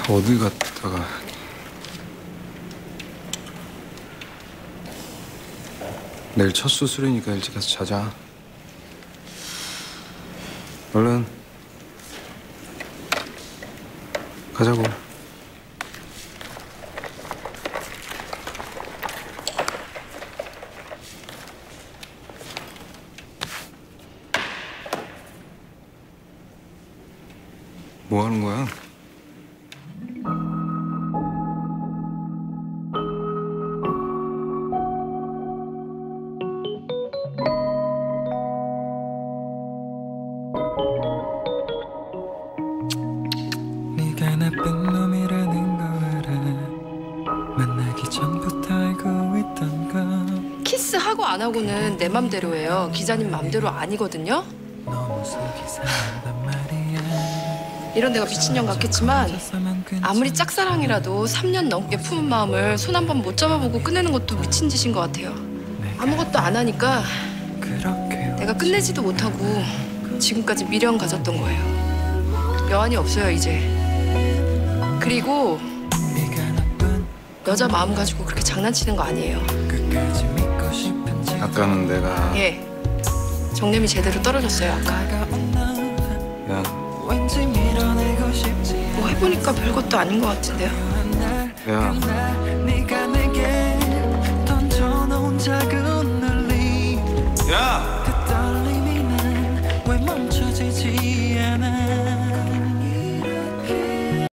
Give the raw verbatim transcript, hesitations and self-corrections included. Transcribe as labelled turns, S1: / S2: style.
S1: 어디 갔다가 내일 첫 수술이니까 일찍 가서 자자. 얼른 가자고. 뭐 하는 거야?
S2: 네가 나쁜 놈이라는 거 알아. 만나기 전부터 알고 있던 거.
S3: 키스하고 안 하고는 내 맘대로예요. 기자님 맘대로 아니거든요.
S2: 너무 속이 상한단 말이야.
S3: 이런 내가 미친년 같겠지만 아무리 짝사랑이라도 삼 년 넘게 품은 마음을 손 한 번 못 잡아보고 끝내는 것도 미친 짓인 것 같아요. 아무것도 안 하니까 내가 끝내지도 못하고 지금까지 미련 가졌던 거예요. 여한이 없어요 이제. 그리고 여자 마음 가지고 그렇게 장난치는 거 아니에요.
S1: 아까는 내가
S3: 예, 정념이 제대로 떨어졌어요 아까.
S1: 야,
S3: 뭐 해보니까 별것도 아닌 것 같은데요.
S1: 야,